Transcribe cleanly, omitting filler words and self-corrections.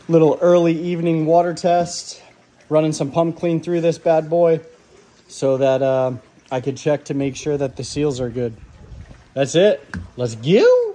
Little early evening water test. Running some pump clean through this bad boy so that I could check to make sure that the seals are good. That's it. Let's go.